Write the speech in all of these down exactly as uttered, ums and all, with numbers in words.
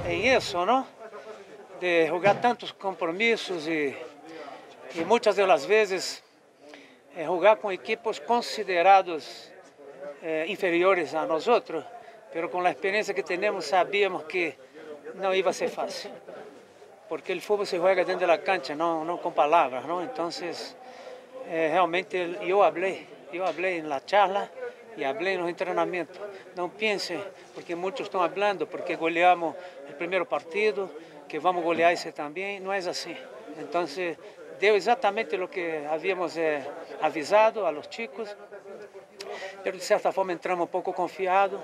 en eso, ¿no? De jugar tantos compromisos y, y muchas de las veces eh, jugar con equipos considerados eh, inferiores a nosotros, pero con la experiencia que tenemos sabíamos que no iba a ser fácil, porque el fútbol se juega dentro de la cancha, no, no con palabras, ¿no? Entonces, eh, realmente yo hablé, yo hablé en la charla y hablé en los entrenamientos. No piensen, porque muchos están hablando, porque goleamos el primer partido, que vamos a golear ese también, no es así. Entonces, dio exactamente lo que habíamos eh, avisado a los chicos, pero de cierta forma entramos un poco confiados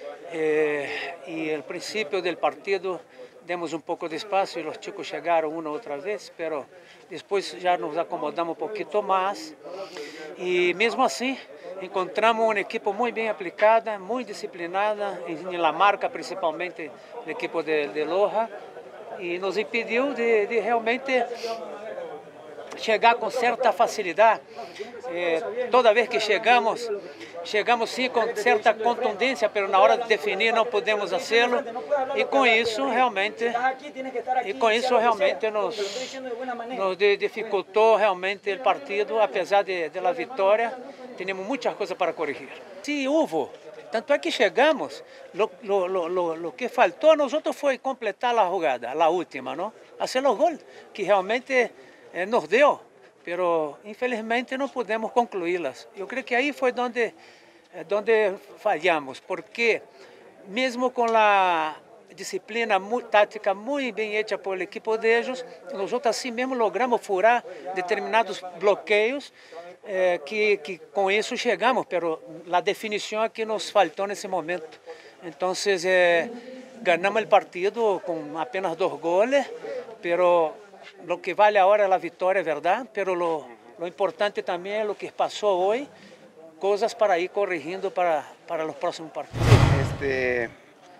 eh, y al principio del partido demos un poco de espacio y los chicos llegaron una otra vez, pero después ya nos acomodamos un poquito más y mesmo así encontramos un equipo muy bien aplicada, muy disciplinada, en la marca principalmente el equipo de, de Loja, y nos impediu de, de realmente chegar com certa facilidade. Eh, toda vez que chegamos, chegamos sim com certa contundência, mas na hora de definir não podemos fazê-lo, e com isso realmente, e com isso realmente nos, nos dificultou realmente o partido, apesar de, de la vitória, temos muitas coisas para corrigir. Sim, houve. Tanto é que chegamos, lo, lo, lo, lo, lo que faltou a nós foi completar a jogada, a última, não? Fazer o gol, que realmente eh, nos deu, pero infelizmente não pudemos concluí-las. Eu creio que aí foi onde, eh, onde falhamos, porque mesmo com a disciplina muy, tática muito bem feita pelo equipo de ellos, nós assim mesmo logramos furar determinados bloqueios, Eh, que, que com isso chegamos, pero a definição é que nos faltou nesse momento. Então, eh, ganhamos o partido com apenas dois goles, pero o que vale agora é a vitória, é verdade, pero lo, lo importante também é o que passou hoje, coisas para ir corrigindo para, para os próximos partidos. Este,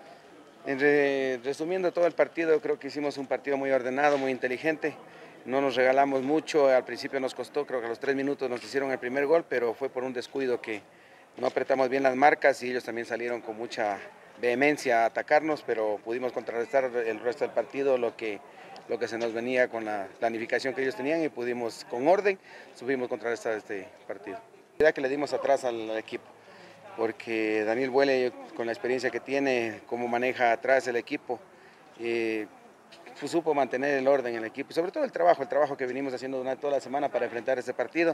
en re, resumiendo todo el partido, creo que hicimos un partido muy ordenado, muy inteligente. No nos regalamos mucho, al principio nos costó, creo que a los tres minutos nos hicieron el primer gol, pero fue por un descuido que no apretamos bien las marcas y ellos también salieron con mucha vehemencia a atacarnos, pero pudimos contrarrestar el resto del partido, lo que, lo que se nos venía con la planificación que ellos tenían, y pudimos con orden, supimos contrarrestar este partido. La idea que le dimos atrás al equipo, porque Daniel Buele, con la experiencia que tiene, cómo maneja atrás el equipo, eh, pues supo mantener el orden en el equipo, y sobre todo el trabajo, el trabajo que venimos haciendo durante toda la semana para enfrentar este partido.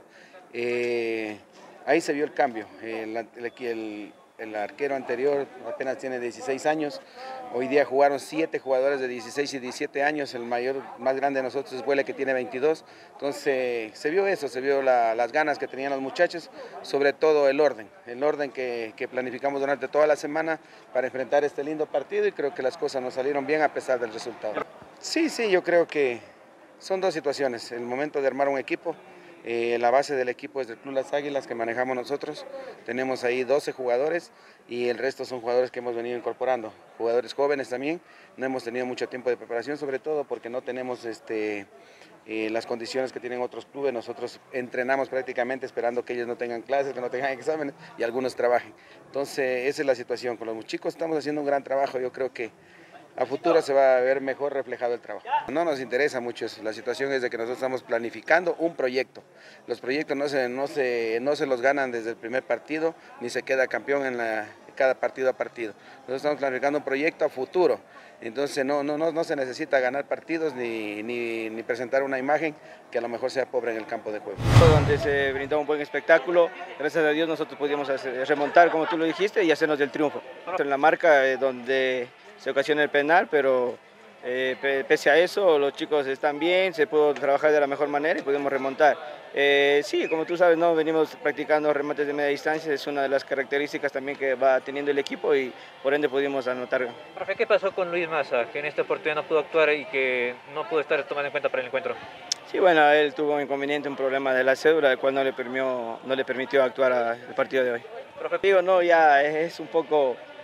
Eh, ahí se vio el cambio. El, el, el, el arquero anterior apenas tiene dieciséis años, hoy día jugaron siete jugadores de dieciséis y diecisiete años, el mayor, más grande de nosotros es Buele, que tiene veintidós, entonces se vio eso, se vio la, las ganas que tenían los muchachos, sobre todo el orden, el orden que, que planificamos durante toda la semana para enfrentar este lindo partido, y creo que las cosas nos salieron bien a pesar del resultado. Sí, sí, yo creo que son dos situaciones. El momento de armar un equipo, eh, la base del equipo es del Club Las Águilas, que manejamos nosotros. Tenemos ahí doce jugadores y el resto son jugadores que hemos venido incorporando. Jugadores jóvenes también. No hemos tenido mucho tiempo de preparación, sobre todo porque no tenemos este, eh, las condiciones que tienen otros clubes. Nosotros entrenamos prácticamente esperando que ellos no tengan clases, que no tengan exámenes y algunos trabajen. Entonces, esa es la situación. Con los chicos estamos haciendo un gran trabajo. Yo creo que a futuro se va a ver mejor reflejado el trabajo. No nos interesa mucho eso, la situación es de que nosotros estamos planificando un proyecto. Los proyectos no se, no se, no se los ganan desde el primer partido, ni se queda campeón en la, cada partido a partido. Nosotros estamos planificando un proyecto a futuro, entonces no, no, no, no se necesita ganar partidos ni, ni, ni presentar una imagen que a lo mejor sea pobre en el campo de juego. Donde se brindó un buen espectáculo, gracias a Dios nosotros pudimos hacer, remontar, como tú lo dijiste, y hacernos del triunfo. En la marca eh, donde se ocasiona el penal, pero eh, pese a eso los chicos están bien, se pudo trabajar de la mejor manera y pudimos remontar. Eh, sí, como tú sabes, no venimos practicando remates de media distancia, es una de las características también que va teniendo el equipo y por ende pudimos anotar. Profe, ¿qué pasó con Luis Maza, que en esta oportunidad no pudo actuar y que no pudo estar tomado en cuenta para el encuentro? Sí, bueno, él tuvo un inconveniente, un problema de la cédula, el cual no le permitió, no le permitió actuar al partido de hoy. Profe, digo, no, ya es un poco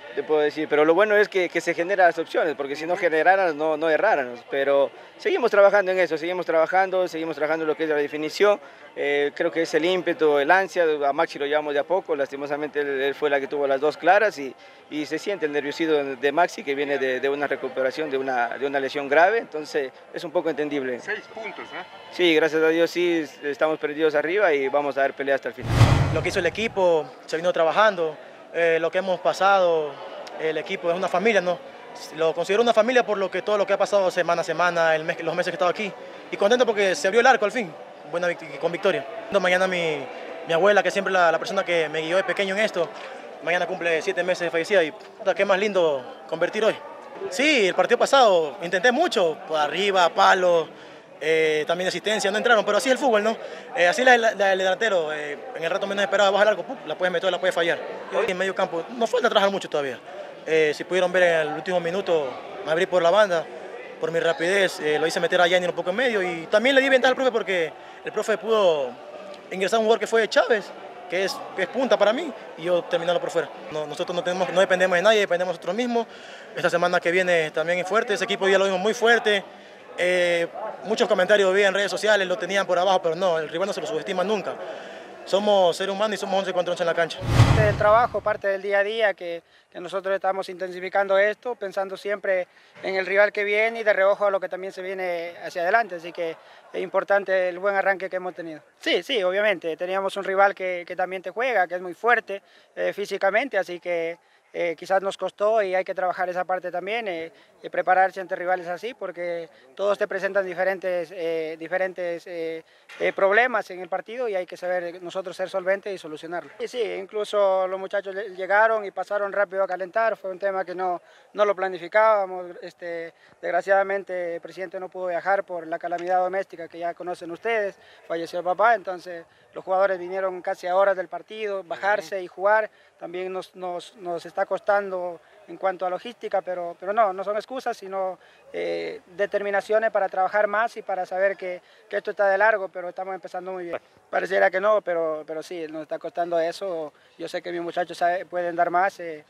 te puedo decir, pero lo bueno es que, que se generan las opciones, porque si no generaran, no, no erraran, pero seguimos trabajando en eso, seguimos trabajando, seguimos trabajando en lo que es la definición, eh, creo que es el ímpetu, el ansia, a Maxi lo llevamos de a poco, lastimosamente él, él fue la que tuvo las dos claras y, y se siente el nerviosismo de Maxi que viene de, de una recuperación, de una, de una lesión grave, entonces es un poco entendible. Seis puntos, ¿eh? Sí, gracias a Dios sí, estamos perdidos arriba y vamos a dar pelea hasta el final. Lo que hizo el equipo, se vino trabajando. Eh, lo que hemos pasado, el equipo es una familia, ¿no? Lo considero una familia por lo que todo lo que ha pasado semana a semana, el mes, los meses que he estado aquí. Y contento porque se abrió el arco al fin, buena, con victoria. Mañana mi, mi abuela, que siempre la, la persona que me guió de pequeño en esto, mañana cumple siete meses de fallecida y puta, qué más lindo convertir hoy. Sí, el partido pasado intenté mucho, por arriba, palo, eh, también asistencia, no entraron, pero así es el fútbol, ¿no? Eh, así la, la, la, el delantero, eh, en el rato menos esperado baja el arco, ¡pum!, la puedes meter, la puedes fallar. Y hoy en medio campo nos falta trabajar mucho todavía. Eh, si pudieron ver en el último minuto, me abrí por la banda, por mi rapidez, eh, lo hice meter a Yanni un poco en medio y también le di ventaja al profe porque el profe pudo ingresar a un jugador que fue Chávez, que es, que es punta para mí, y yo terminarlo por fuera. No, nosotros no, tenemos, no dependemos de nadie, dependemos de nosotros mismos. Esta semana que viene también es fuerte, ese equipo ya lo vimos muy fuerte. Eh, muchos comentarios vi en redes sociales, lo tenían por abajo, pero no, el rival no se lo subestima nunca. Somos seres humanos y somos once contra once en la cancha. Parte del trabajo, parte del día a día, que, que nosotros estamos intensificando esto, pensando siempre en el rival que viene y de reojo a lo que también se viene hacia adelante, así que es importante el buen arranque que hemos tenido. Sí, sí, obviamente, teníamos un rival que, que también te juega, que es muy fuerte eh, físicamente, así que Eh, quizás nos costó y hay que trabajar esa parte también, eh, y prepararse ante rivales así, porque todos te presentan diferentes, eh, diferentes eh, eh, problemas en el partido y hay que saber nosotros ser solventes y solucionarlo. Y sí, incluso los muchachos llegaron y pasaron rápido a calentar, fue un tema que no, no lo planificábamos, este, desgraciadamente el presidente no pudo viajar por la calamidad doméstica que ya conocen ustedes, falleció el papá, entonces los jugadores vinieron casi a horas del partido, bajarse y jugar, también nos, nos, nos está costando en cuanto a logística, pero, pero no, no son excusas, sino eh, determinaciones para trabajar más y para saber que, que esto está de largo, pero estamos empezando muy bien. Pareciera que no, pero, pero sí, nos está costando eso. Yo sé que mis muchachos sabe, pueden dar más eh,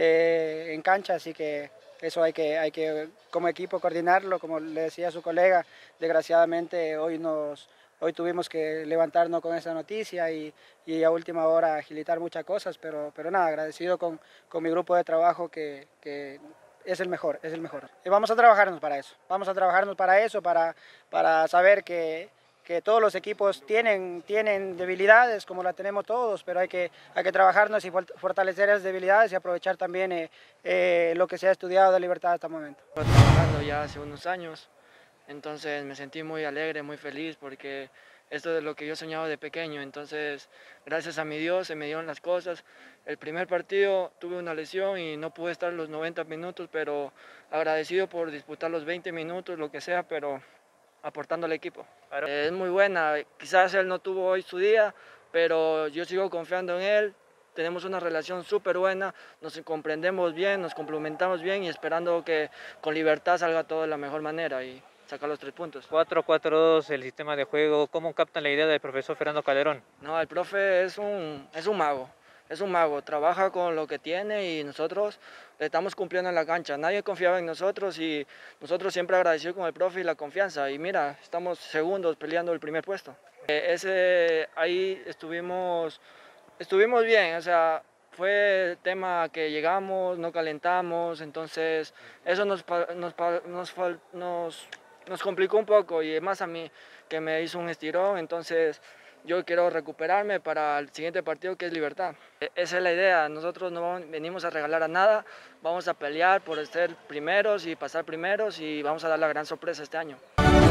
eh, en cancha, así que eso hay que, hay que como equipo coordinarlo, como le decía a su colega, desgraciadamente hoy nos... Hoy tuvimos que levantarnos con esa noticia y, y a última hora agilitar muchas cosas, pero, pero nada, agradecido con, con mi grupo de trabajo que, que es el mejor, es el mejor. Y vamos a trabajarnos para eso, vamos a trabajarnos para eso, para, para saber que, que todos los equipos tienen, tienen debilidades como la tenemos todos, pero hay que, hay que trabajarnos y fortalecer esas debilidades y aprovechar también eh, eh, lo que se ha estudiado de Libertad hasta el momento. Trabajando ya hace unos años. Entonces me sentí muy alegre, muy feliz porque esto es lo que yo soñaba de pequeño. Entonces, gracias a mi Dios se me dieron las cosas. El primer partido tuve una lesión y no pude estar los noventa minutos, pero agradecido por disputar los veinte minutos, lo que sea, pero aportando al equipo. Claro. Es muy buena, quizás él no tuvo hoy su día, pero yo sigo confiando en él. Tenemos una relación súper buena, nos comprendemos bien, nos complementamos bien y esperando que con Libertad salga todo de la mejor manera y sacar los tres puntos. cuatro cuatro dos, el sistema de juego, ¿cómo captan la idea del profesor Fernando Calderón? No, el profe es un, es un mago, es un mago, trabaja con lo que tiene y nosotros le estamos cumpliendo en la cancha. Nadie confiaba en nosotros y nosotros siempre agradecidos con el profe y la confianza. Y mira, estamos segundos peleando el primer puesto. Eh, ese, ahí estuvimos, estuvimos bien, o sea, fue tema que llegamos, no calentamos, entonces eso nos, nos, nos, nos, nos complicó un poco y más a mí que me hizo un estirón, entonces yo quiero recuperarme para el siguiente partido que es Libertad. Esa es la idea, nosotros no venimos a regalar a nada, vamos a pelear por ser primeros y pasar primeros y vamos a dar la gran sorpresa este año.